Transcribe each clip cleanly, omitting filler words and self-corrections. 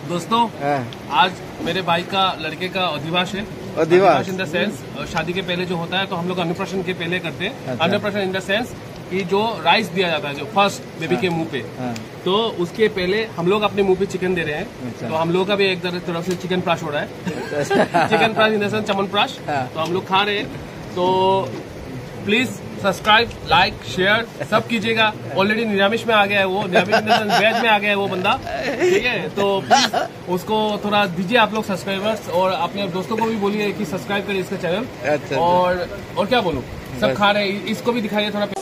दोस्तों आज मेरे भाई का लड़के का अधिवास है। अधिवास इन द सेंस शादी के पहले जो होता है तो हम लोग अन्नप्राशन के पहले करते हैं। अच्छा। अन्नप्राशन इन द सेंस कि जो राइस दिया जाता है जो फर्स्ट बेबी के मुंह पे, तो उसके पहले हम लोग अपने मुंह पे चिकन दे रहे हैं। अच्छा। तो हम लोग का भी एक तरफ से चिकन प्राश हो रहा है। चिकन प्राश इन द सेंस चमन प्राश, तो हम लोग खा रहे हैं। तो प्लीज सब्सक्राइब, लाइक, शेयर सब कीजिएगा। ऑलरेडी निरामिष में आ गया है वो, निरामिष वेज में आ गया है वो बंदा, ठीक है। तो प्लीज उसको थोड़ा दीजिए आप लोग सब्सक्राइबर्स, और अपने दोस्तों को भी बोलिए कि सब्सक्राइब करिए इसका चैनल। अच्छा। और क्या बोलूं, सब खा रहे हैं, इसको भी दिखाइए थोड़ा।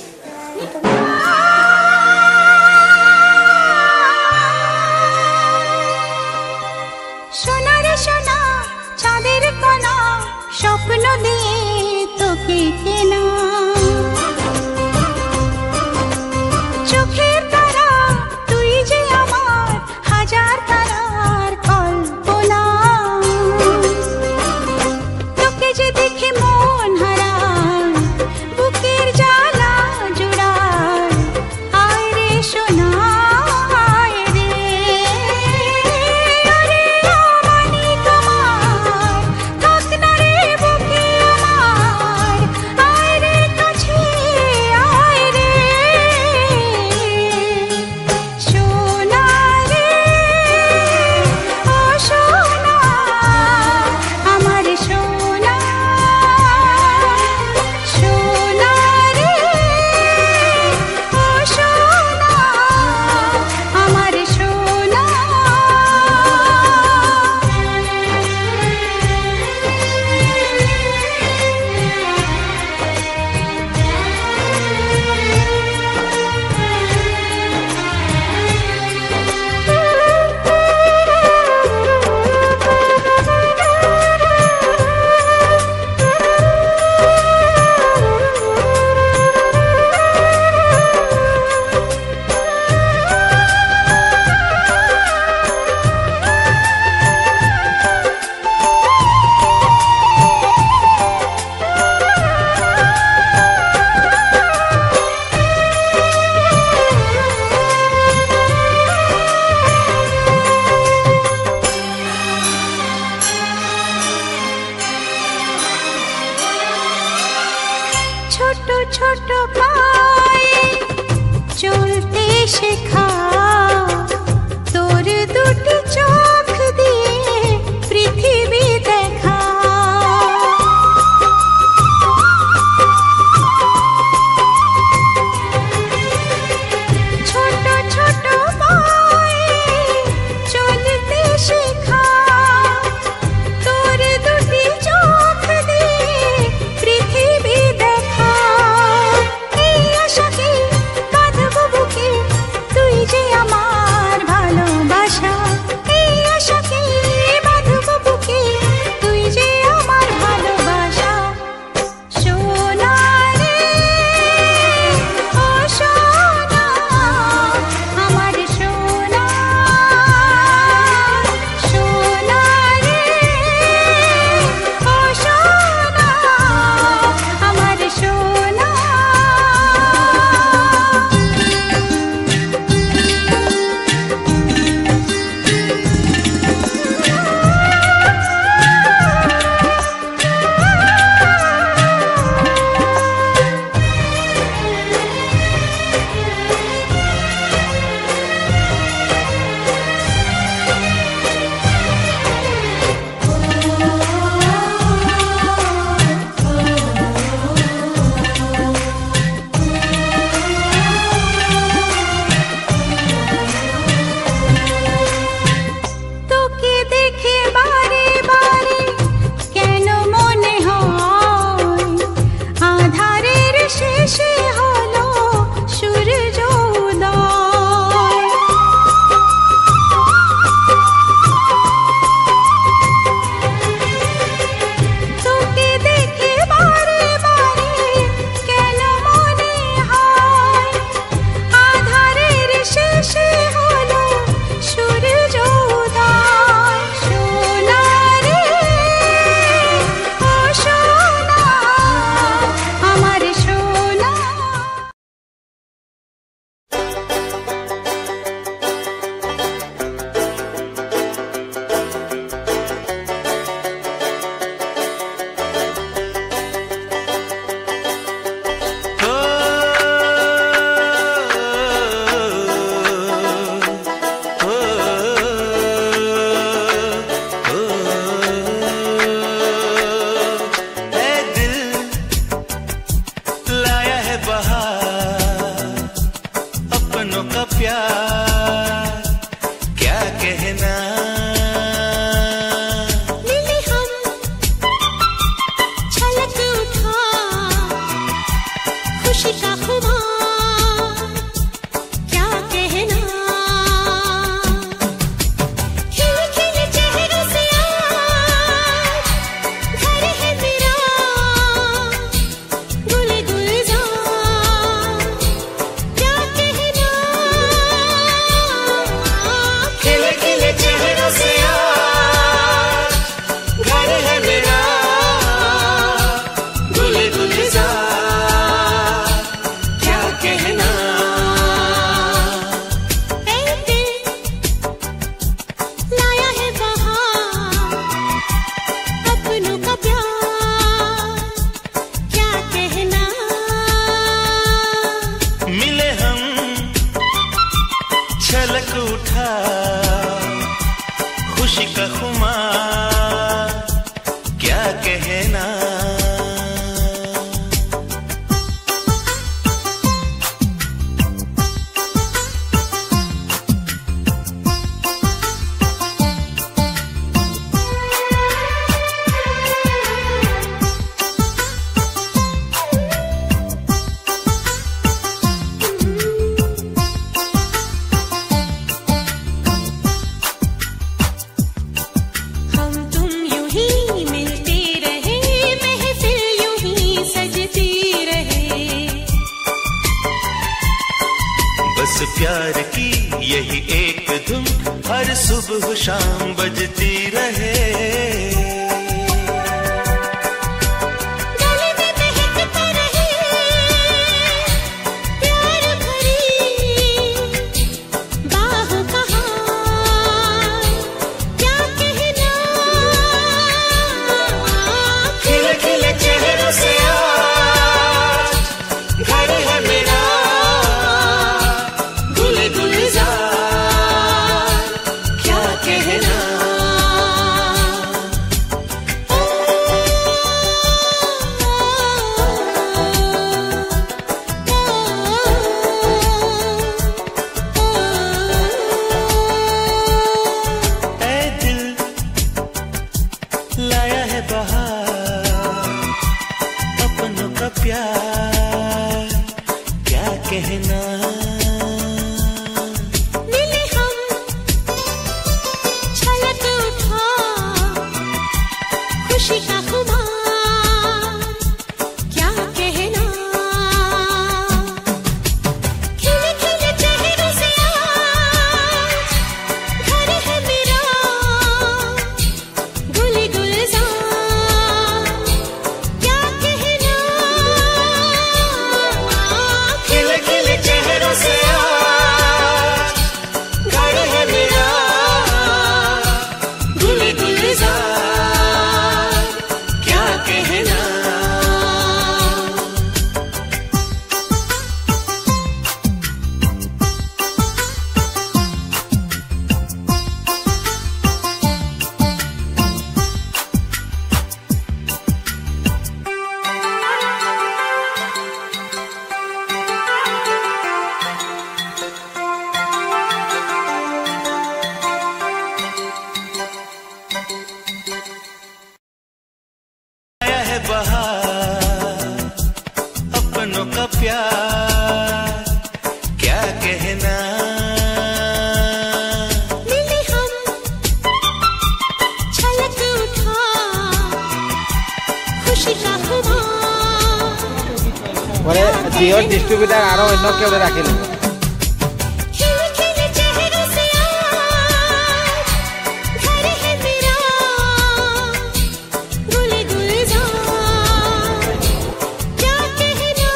সোনা রে সোনা চাঁদের কণা স্বপ্ন দিয়ে তোকে কেনা, চোখের তারা তুই যে আমার হাজার তারার কল্পনা, তোকে যে দেখে মন হারায় বুকের জ্বালা জোড়ায়, আয় রে সোনা আয় রে, আরে আমানি তোমার থাক না রে বুকে আমার, আয় রে কাছে আয় রে সোনা রে, ও সোনা আমার সোনা, সোনা রে, ও সোনা আমার সোনা। ছোট ছোট পায়ে চলতে শেখা, তোর দুটি চোখ দিয়ে পৃথিবী দেখা, ছোট ছোট পায়ে চলতে শেখা, তোর দুটি চোখ দিয়ে পৃথিবী দেখা, এই আশাকে কাঁদবো বুকে তুই खुशी का खुमार क्या कहना। प्यार की यही एक धुन हर सुबह शाम बजती रहे। गले में महकता रहे प्यार भरी बाह का हार क्या कहना। खिले खिले चेहरों से आज घर है मेरा लाया है बहार अपनों का प्यार क्या कहना। मिले हम छलक उठा खुशी का खुमार क्या कहना। खिले खिले चेहरों से आज घर है मेरा गुल गुलजार क्या कहना। खिले खिले चेहरों से आज घर है मेरा गुल गुलजार क्या कहना। आया है बहार अपनों का प्यार क्या कहना। मिले हम छलक उठा खुशी का खुमार। পরে জিওর ডিস্ট্রিবিউটার আরো অন্য কেউ রাখিল। खिले खिले चेहरों से आज घर है मेरा गुल गुलजार क्या कहना।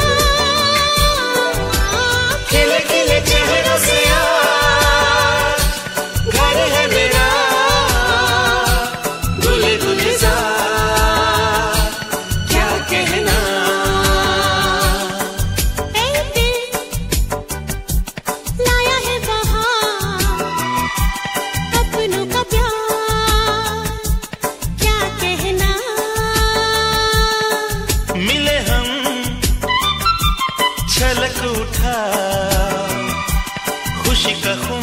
खिले खिले चेहरों से आज घर है मेरा गुल गुलजार क्या कहना। ऐ दिल लाया है बहार अपनों का प्यार क्या कहना। मिले हम छलक उठा खुशी का